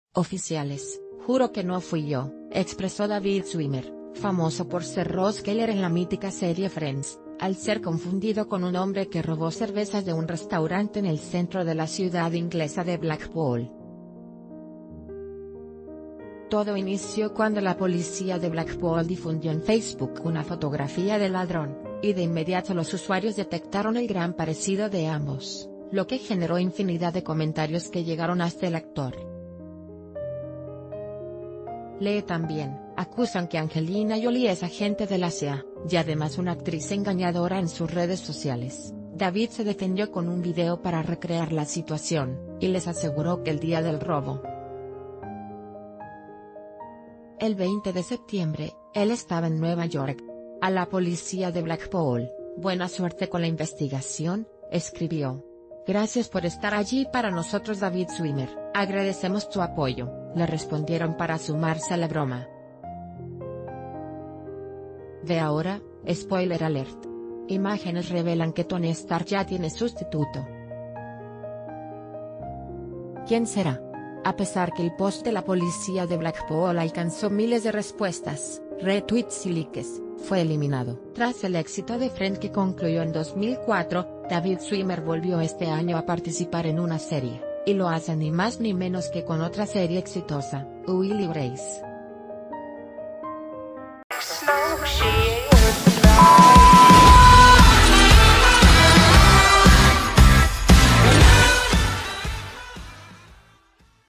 Oficiales, juro que no fui yo, expresó David Schwimmer, famoso por ser Ross Geller en la mítica serie Friends, al ser confundido con un hombre que robó cervezas de un restaurante en el centro de la ciudad inglesa de Blackpool. Todo inició cuando la policía de Blackpool difundió en Facebook una fotografía del ladrón, y de inmediato los usuarios detectaron el gran parecido de ambos, lo que generó infinidad de comentarios que llegaron hasta el actor. Lee también, acusan que Angelina Jolie es agente de la CIA, y además una actriz engañadora en sus redes sociales. David se defendió con un video para recrear la situación, y les aseguró que el día del robo, el 20 de septiembre, él estaba en Nueva York. A la policía de Blackpool, buena suerte con la investigación, escribió. Gracias por estar allí para nosotros David Schwimmer, agradecemos tu apoyo, le respondieron para sumarse a la broma. Ve ahora, spoiler alert. Imágenes revelan que Tony Stark ya tiene sustituto. ¿Quién será? A pesar que el post de la policía de Blackpool alcanzó miles de respuestas, retweets y likes, fue eliminado. Tras el éxito de Friends que concluyó en 2004, David Schwimmer volvió este año a participar en una serie, y lo hace ni más ni menos que con otra serie exitosa, Will y Grace.